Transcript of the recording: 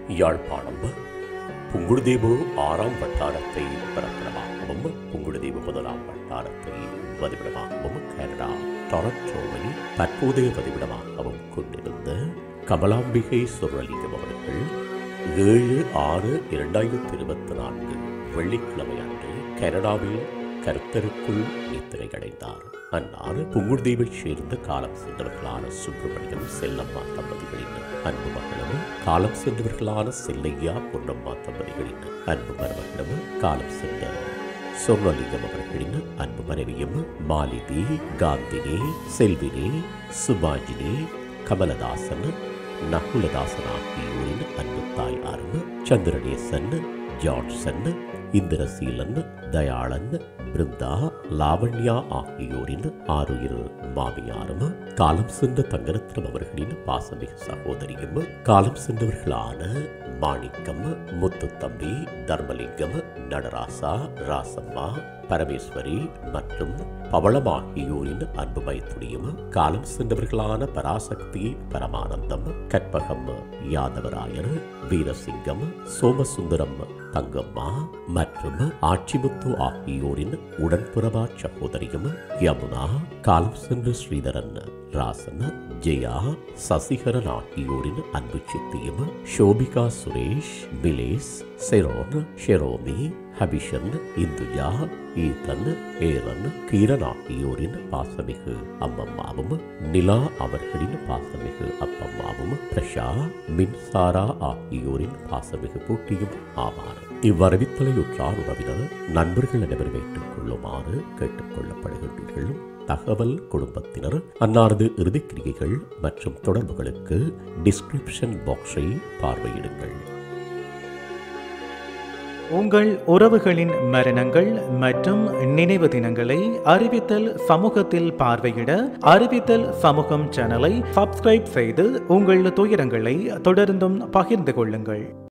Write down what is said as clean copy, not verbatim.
யாழ்ப்பாணம் புங்குடுதீவு 6ஆம் வட்டாரத்தை பிறப்பிடமாகவும் புங்குடுதீவு 1ஆம் வட்டாரத்தை வதிவிடமாகவும் கனடா டொரண்டோவை தற்போதைய வதிவிடமாகவும் கொண்டிருந்த கமலாம்பிகை சுரலிங்கம் அவர்கள் 7/6/2024 வெள்ளிக்கிழமை அன்று கனடாவில் கருத்தருக்குள் நித்திரை அடைந்தார். அன்னார் புங்குடுதீவைச் சேர்ந்த காலம் சென்றவர்களான சுப்பிரமணியம் செல்லம்மா தம்பதிகளின் அன்பு மகளும் காலம் சென்றவர்களான செல்லையா பொன்னம்மா தம்பதிகளின் அன்பு மருமகளும் காலம் சென்ற சொர்ணலிங்கம் அவர்களின் அன்பு மனைவியும் மாலினி, காந்தினி, செல்வினி, சுபாஜினி, கமலதாசன், நகுலதாசன் ஆகியோரின் அன்பு தாயாரும் சந்திரநேசன், ஜான்சன், இந்திரசீலன், தயாளன், பிருந்தா, லாவண்யா ஆகியோரின் ஆறுயிர் மாமியாரும் காலம் சென்ற தங்கரத்னம் அவர்களின் பாசமிகு சகோதரியும் காலம் சென்றவர்களான மாணிக்கம், முத்துத்தம்பி, தர்மலிங்கம், நடராசா, ராசம்மா, பரமேஸ்வரி மற்றும் பவளம் ஆகியோரின் அன்பு மைத்துனியும் காலம் சென்றவர்களான பராசக்தி, பரமானந்தம், கற்பகம், யாதவராயர், வீரசிங்கம், சோமசுந்தரம், தங்கம்மா மற்றும் ஆட்சிமுத்து ஆகியோரின் உடன்புறவா சகோதரியும் யமுனா, காலம் சென்ற ஸ்ரீதரன், ராசன், ஜெயா, சசிகரன் ஆகியோரின் அன்பு சித்தியும் Shobika Suresh, Blaise, Sharon, Sheromi, Habishan, Induja, Ethan, Aaron, Kieran ஆகியோரின் பாசமிகு அம்மம்மாவும் நிலா அவர்களின் பாசமிகு அப்பம்மாவும் பிரஷா, மின்சாரா ஆகியோரின் பாசமிகு பூட்டியும் ஆவார். இவ்வறிவித்தலையுற்றார் உறவினர் நண்பர்கள் அனைவரும் வைத்துக் கொள்ளுமாறு கேட்டுக் கொள்ளப்படுகின்றீர்கள். தகவல் குடும்பத்தினர் அன்னாரது இறுதிக்கிரியைகள் மற்றும் தொடர்புகளுக்கு டிஸ்கிரிப்ஷன் பாக்ஸை பார்வையிடுங்கள். உங்கள் உறவுகளின் மரணங்கள் மற்றும் நினைவு தினங்களை அறிவித்தல் சமூகத்தில் பார்வையிட அறிவித்தல் சமூகம் சேனலை சப்ஸ்கிரைப் செய்து உங்கள் துயரங்களை தொடர்ந்தும் பகிர்ந்து கொள்ளுங்கள்.